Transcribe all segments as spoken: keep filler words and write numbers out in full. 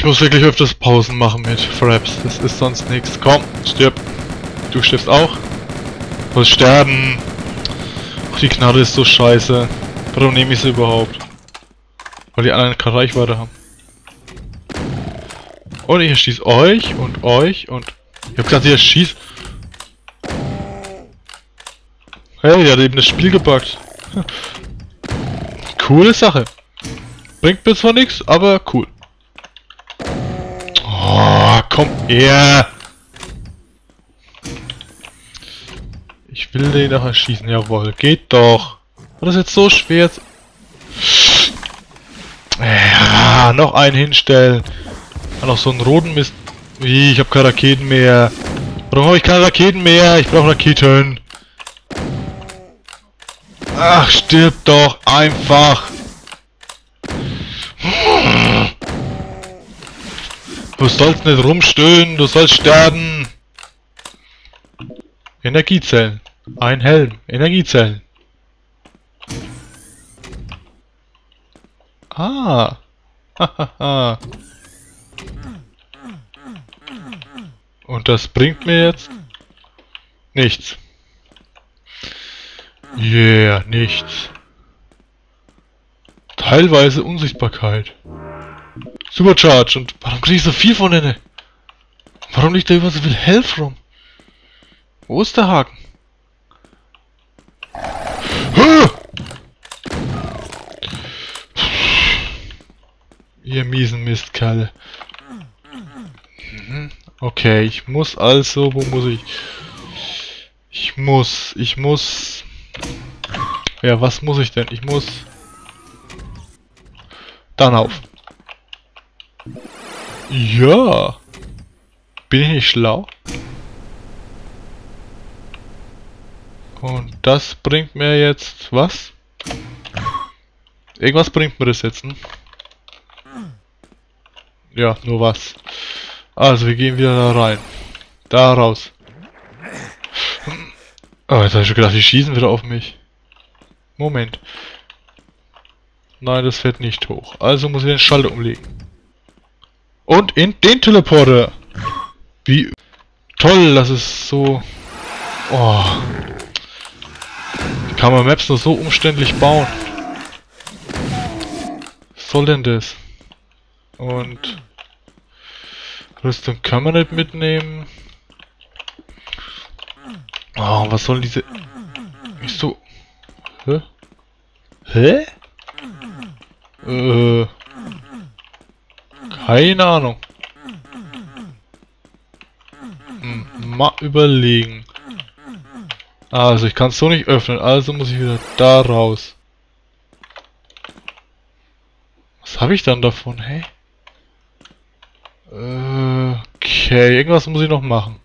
Ich muss wirklich öfters Pausen machen mit Fraps. Das ist sonst nichts. Komm, stirb. Du stirbst auch. Du musst sterben. Ach, die Knarre ist so scheiße. Warum nehme ich sie überhaupt? Weil die anderen keine Reichweite haben. Und ich erschieße euch und euch und... Ich hab gesagt, ihr schießt. Hey, der hat eben das Spiel gebuggt. Coole Sache. Bringt mir zwar nichts, aber cool. Oh, komm her! Ich will den doch erschießen, jawohl. Geht doch. War das jetzt so schwer? Ja, noch einen hinstellen. Noch so einen roten Mist. Wie, ich habe keine Raketen mehr. Warum habe ich keine Raketen mehr? Ich brauche Raketen. Ach, stirb doch einfach. Du sollst nicht rumstöhnen, du sollst sterben. Energiezellen. Ein Helm. Energiezellen. Ah. Hahaha. Und das bringt mir jetzt nichts. Yeah, nichts. Teilweise Unsichtbarkeit. Supercharge. Und warum krieg ich so viel von denen? Warum liegt da immer so viel Health rum? Wo ist der Haken? Huh! Ihr miesen Mistkerle. Mhm. Okay, ich muss also, wo muss ich? Ich muss, ich muss... Ja, was muss ich denn? Ich muss... Dann auf. Ja. Bin ich nicht schlau? Und das bringt mir jetzt was? Irgendwas bringt mir das jetzt, hm? Ja, nur was. Also, wir gehen wieder da rein. Da raus. Oh, jetzt habe ich schon gedacht, die schießen wieder auf mich. Moment. Nein, das fährt nicht hoch. Also muss ich den Schalter umlegen. Und in den Teleporter. Wie toll, das ist so... Oh. Wie kann man Maps nur so umständlich bauen? Was soll denn das? Und... Rüstung kann man nicht mitnehmen. Oh, was soll diese... Nicht so... Hä? Hä? Äh... Keine Ahnung. Hm, mal überlegen. Also, ich kann es so nicht öffnen, also muss ich wieder da raus. Was habe ich dann davon, hey? Äh, okay, irgendwas muss ich noch machen.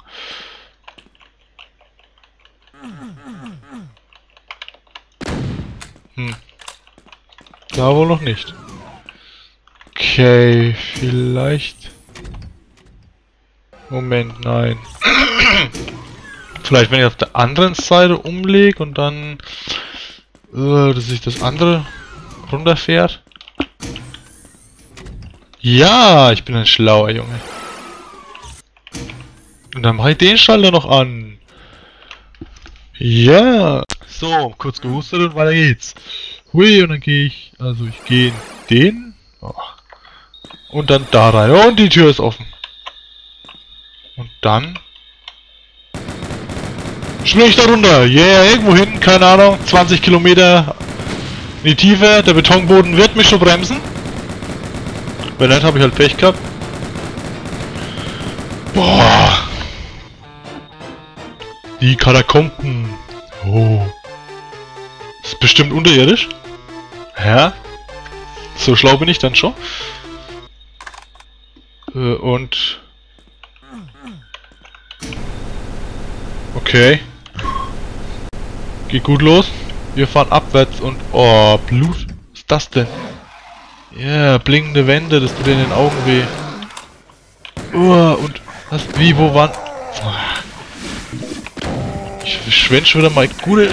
Hm. Da wohl noch nicht. Okay, vielleicht... Moment, nein. Vielleicht wenn ich auf der anderen Seite umlege und dann... Äh, dass sich das andere runterfährt. Ja, ich bin ein schlauer Junge. Und dann mache ich den Schalter noch an. Ja. So, kurz gehustet und weiter geht's. Hui, und dann gehe ich... Also ich gehe in den... Oh. Und dann da rein. Und die Tür ist offen. Und dann... Spring ich da runter. Yeah, irgendwo hin, keine Ahnung. zwanzig Kilometer in die Tiefe. Der Betonboden wird mich schon bremsen. Wenn nicht, habe ich halt Pech gehabt. Boah. Die Katakomben. Oh. Das ist bestimmt unterirdisch. Ja. So schlau bin ich dann schon. Äh, und... Okay. Geht gut los. Wir fahren abwärts und... Oh, Blut. Was ist das denn? Ja, yeah, blinkende Wände, das tut in den Augen weh. Oh, und... Was? Wie? Wo waren... Ich verschwende schon wieder mal gute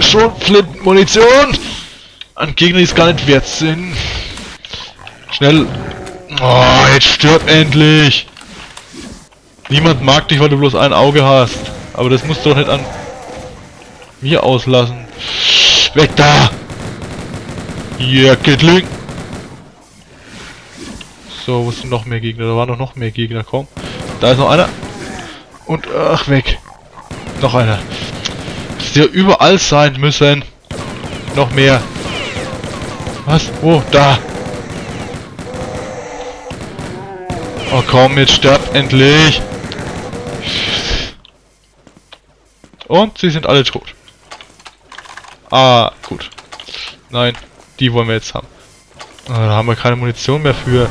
Schrotflinten-Munition an Gegner, die es gar nicht wert sind. Schnell Oh, jetzt stirb endlich! Niemand mag dich, weil du bloß ein Auge hast. Aber das musst du doch nicht an mir auslassen. Weg da! Yeah, Gatling! So, wo sind noch mehr Gegner? Da waren doch noch mehr Gegner, komm. Da ist noch einer. Und, ach, weg. Noch einer. Das hätte ja überall sein müssen. Noch mehr. Was? Wo? Da. Oh komm, jetzt sterb endlich. Und sie sind alle tot. Ah, gut. Nein, die wollen wir jetzt haben. Ah, da haben wir keine Munition mehr für.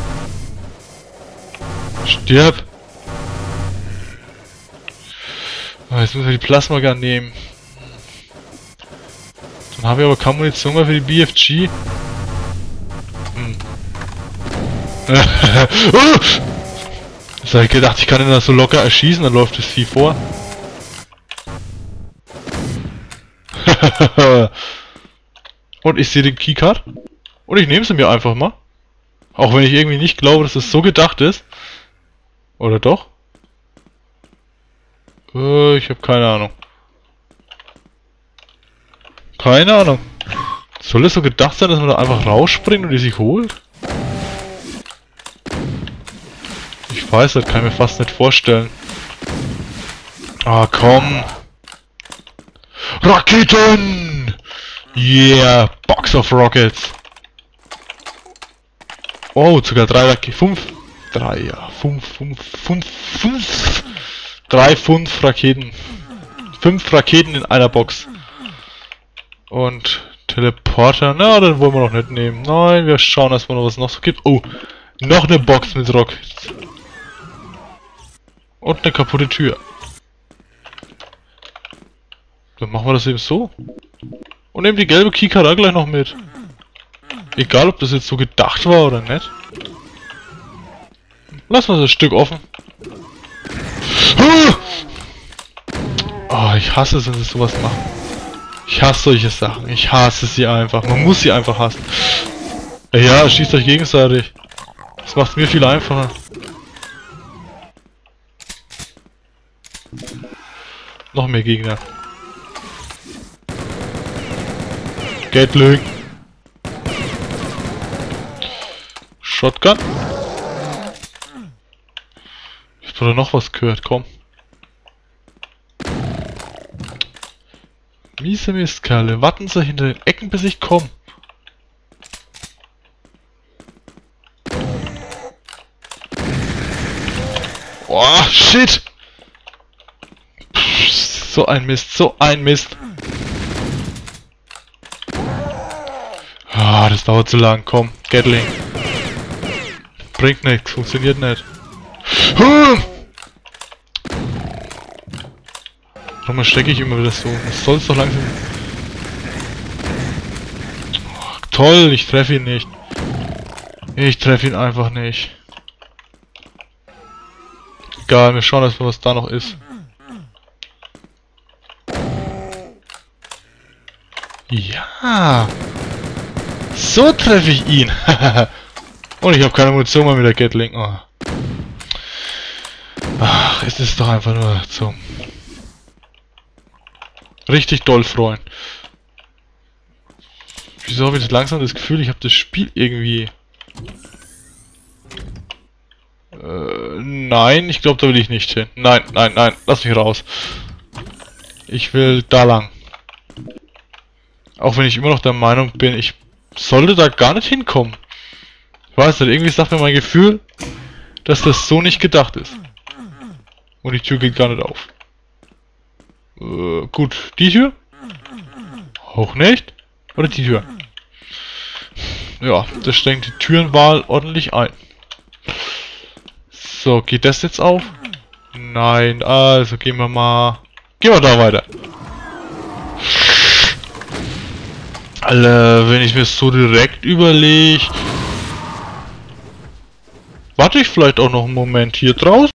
Stirb. Ah, jetzt müssen wir die Plasmagun nehmen. Dann haben wir aber keine Munition mehr für die B F G. Hm. Jetzt hab ich gedacht, ich kann ihn da so locker erschießen, dann läuft das Vieh vor. Und ich sehe den Keycard. Und ich nehme sie mir einfach mal. Auch wenn ich irgendwie nicht glaube, dass es so gedacht ist. Oder doch? Äh, ich habe keine Ahnung. Keine Ahnung. Soll es so gedacht sein, dass man da einfach rausspringt und die sich holt? Ich weiß, das kann ich mir fast nicht vorstellen. Ah, komm. Raketen! Yeah, Box of Rockets. Oh, sogar drei Raketen. Fünf. Drei, ja. Fünf, fünf, fünf, fünf. Drei, fünf Raketen. Fünf Raketen in einer Box. Und Teleporter. Na, den wollen wir noch nicht nehmen. Nein, wir schauen erstmal noch, was es noch so gibt. Oh, noch eine Box mit Rockets. Und eine kaputte Tür. Dann machen wir das eben so. Und nehmen die gelbe Keycard auch gleich noch mit. Egal, ob das jetzt so gedacht war oder nicht. Lassen wir das Stück offen. Oh, ich hasse es, wenn sie sowas machen. Ich hasse solche Sachen. Ich hasse sie einfach. Man muss sie einfach hassen. Ja, schießt euch gegenseitig. Das macht es mir viel einfacher. Noch mehr Gegner. Gatling. Shotgun. Ich hab doch noch was gehört, komm. Miese Mistkerle, warten Sie hinter den Ecken, bis ich komme. Oh, shit! Pff, so ein Mist, so ein Mist. Ah, das dauert zu lang, komm, Gatling. Bringt nichts, funktioniert nicht. Hm. Warum stecke ich immer wieder so? Das soll's doch langsam... Oh, toll, ich treffe ihn nicht. Ich treffe ihn einfach nicht. Egal, wir schauen erstmal, was da noch ist. Ja. So treffe ich ihn. Und ich habe keine Munition mehr mit der Gatling. Oh. Ach, es ist doch einfach nur zum... Richtig doll freuen. Wieso habe ich jetzt langsam das Gefühl, ich habe das Spiel irgendwie... Äh, nein, ich glaube, da will ich nicht hin. Nein, nein, nein, lass mich raus. Ich will da lang. Auch wenn ich immer noch der Meinung bin, ich sollte da gar nicht hinkommen. Ich weiß nicht, irgendwie sagt mir mein Gefühl, dass das so nicht gedacht ist. Und die Tür geht gar nicht auf. Äh, gut, die Tür? Auch nicht? Oder die Tür? Ja, das schränkt die Türenwahl ordentlich ein. So, geht das jetzt auf? Nein, also gehen wir mal... Gehen wir da weiter. Alter, wenn ich mir so direkt überlege... Warte ich vielleicht auch noch einen Moment hier draußen?